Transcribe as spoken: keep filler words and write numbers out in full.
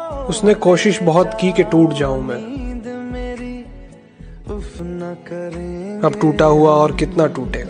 उसने कोशिश बहुत की कि टूट जाऊं मैं, अब टूटा हुआ और कितना टूटे।